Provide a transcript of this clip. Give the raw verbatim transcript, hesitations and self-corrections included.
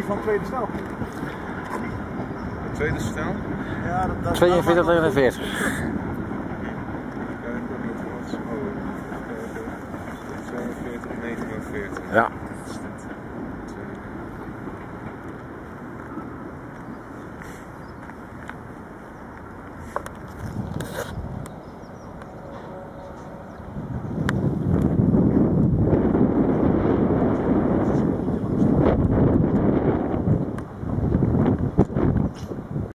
die van tweede stel. De tweede stel? Ja, dat, dat tweeënveertig, negenenveertig. tweeënveertig, negenenveertig. Ja.